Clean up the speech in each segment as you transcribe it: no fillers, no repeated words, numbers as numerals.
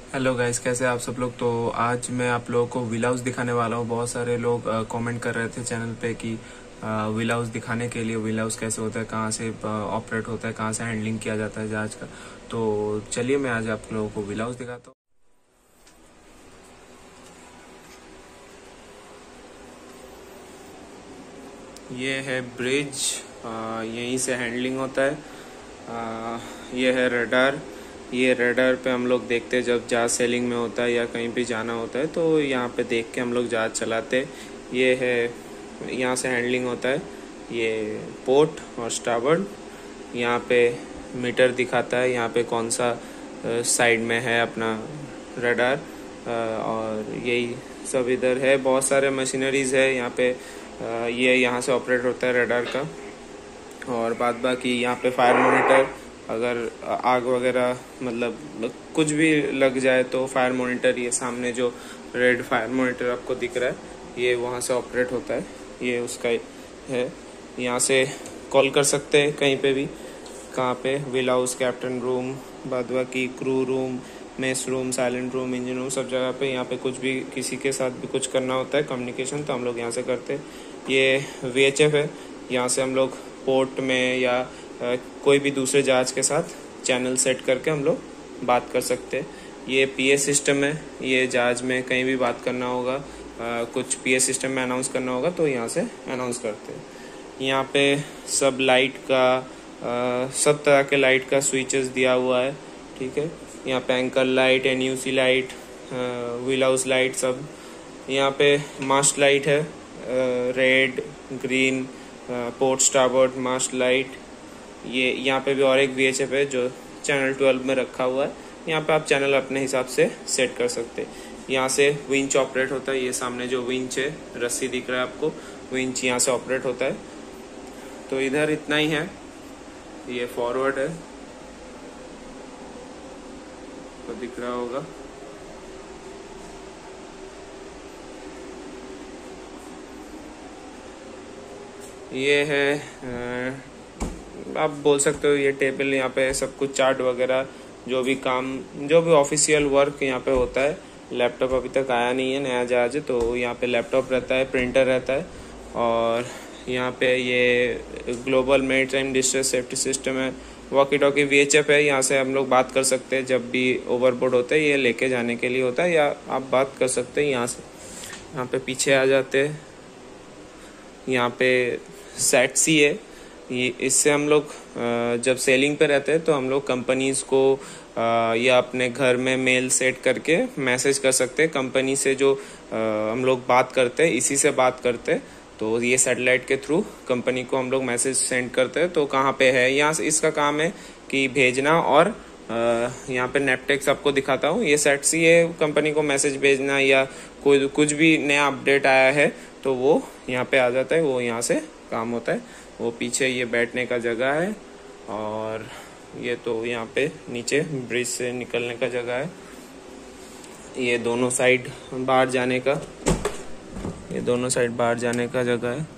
Hello guys, कैसे आप सब लोग। तो आज मैं आप लोगों को व्हील हाउस दिखाने वाला हूँ। बहुत सारे लोग कमेंट कर रहे थे चैनल पे कि व्हील हाउस दिखाने के लिए व्हील हाउस कैसे होता है, कहाँ से ऑपरेट होता है, कहाँ से हैंडलिंग किया जाता है जहाज का। तो चलिए मैं आज आप लोगों को व्हील हाउस दिखाता हूँ। ये है ब्रिज, यहीं से हैंडलिंग होता है। ये है रडार। ये रडार पे हम लोग देखते हैं जब जहाज सेलिंग में होता है या कहीं भी जाना होता है, तो यहाँ पे देख के हम लोग जहाज चलाते हैं। ये है, यहाँ से हैंडलिंग होता है। ये पोर्ट और स्टारबोर्ड, यहाँ पे मीटर दिखाता है यहाँ पे कौन सा साइड में है अपना रडार। और यही सब इधर है। बहुत सारे मशीनरीज है यहाँ पे। ये यहाँ से ऑपरेट होता है रडार का। और बाद बाकी यहाँ पे फायर मॉनिटर, अगर आग वगैरह मतलब कुछ भी लग जाए तो फायर मॉनिटर, ये सामने जो रेड फायर मॉनिटर आपको दिख रहा है, ये वहाँ से ऑपरेट होता है। ये उसका है। यहाँ से कॉल कर सकते हैं कहीं पे भी, कहाँ पे, व्हील हाउस, कैप्टन रूम, बाद बाकी crew room, mess room, silent room, engine room, सब जगह पे। यहाँ पे कुछ भी किसी के साथ भी कुछ करना होता है कम्युनिकेशन, तो हम लोग यहाँ से करते हैं। ये VHF है। यहाँ से हम लोग पोर्ट में या कोई भी दूसरे जहाज के साथ चैनल सेट करके हम लोग बात कर सकते हैं। ये PA सिस्टम है। ये जहाज में कहीं भी बात करना होगा, कुछ PA सिस्टम में अनाउंस करना होगा तो यहाँ से अनाउंस करते हैं। यहाँ पे सब लाइट का, सब तरह के लाइट का स्विचेस दिया हुआ है, ठीक है। यहाँ पे anchor light, NUC light, wheel house light सब। यहाँ पे मास्ट लाइट है, red, green, port starboard mast light. ये यहाँ पे भी और एक VHF है जो चैनल 12 में रखा हुआ है। यहाँ पे आप चैनल अपने हिसाब से सेट कर सकते हैं। यहाँ से विंच ऑपरेट होता है। ये सामने जो विंच है, रस्सी दिख रहा है आपको, विंच यहाँ से ऑपरेट होता है। तो इधर इतना ही है। ये फॉरवर्ड है, तो दिख रहा होगा। ये है, आप बोल सकते हो ये टेबल। यहाँ पे सब कुछ चार्ट वगैरह, जो भी काम, जो भी ऑफिशियल वर्क यहाँ पे होता है। लैपटॉप अभी तक आया नहीं है, नया जहाज है, तो यहाँ पे लैपटॉप रहता है, प्रिंटर रहता है। और यहाँ पे ये global maritime distress safety system है। वॉकी टॉकी VHF है। यहाँ से हम लोग बात कर सकते हैं जब भी ओवरबोर्ड होता है, ये लेके जाने के लिए होता है, या आप बात कर सकते हैं यहाँ से। यहाँ पे पीछे आ जाते हैं। यहाँ पे SATC है। ये इससे हम लोग जब सेलिंग पे रहते हैं तो हम लोग कंपनीज को या अपने घर में मेल सेट करके मैसेज कर सकते हैं। कंपनी से जो हम लोग बात करते हैं, इसी से बात करते हैं। तो ये सैटेलाइट के थ्रू कंपनी को हम लोग मैसेज सेंड करते हैं, तो कहाँ पे है, यहाँ से इसका काम है कि भेजना। और यहाँ पे नेपटेक्स आपको दिखाता हूँ। ये SATC है, कंपनी को मैसेज भेजना या कोई कुछ भी नया अपडेट आया है तो वो यहाँ पे आ जाता है, वो यहाँ से काम होता है। वो पीछे ये बैठने का जगह है, और ये तो यहाँ पे नीचे ब्रिज से निकलने का जगह है। ये दोनों साइड बाहर जाने का, ये दोनों साइड बाहर जाने का जगह है।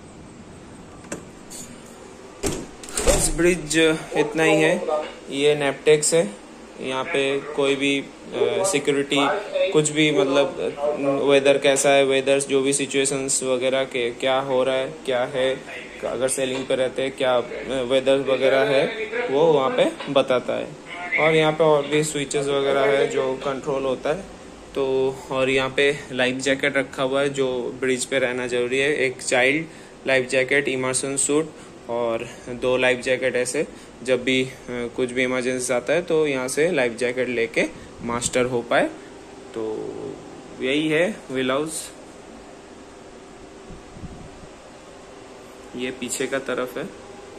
बस ब्रिज इतना ही है। ये नेपटेक्स है। यहाँ पे कोई भी सिक्योरिटी, कुछ भी मतलब वेदर कैसा है, वेदर्स जो भी सिचुएशंस वगैरह के क्या हो रहा है, क्या है, अगर सेलिंग पे रहते हैं क्या वेदर वगैरह है, वो वहाँ पे बताता है। और यहाँ पे और भी स्विचेस वगैरह है जो कंट्रोल होता है। तो और यहाँ पे लाइफ जैकेट रखा हुआ है, जो ब्रिज पे रहना जरूरी है। एक child life jacket, immersion suit, और 2 लाइफ जैकेट ऐसे, जब भी कुछ भी इमरजेंसी आता है तो यहाँ से लाइफ जैकेट लेके मास्टर हो पाए। तो यही है व्हील हाउस। ये पीछे का तरफ है,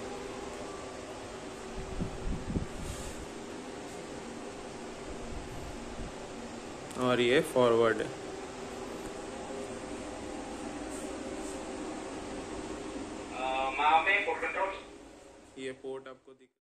और ये फॉरवर्ड है। ये पोर्ट आपको दिख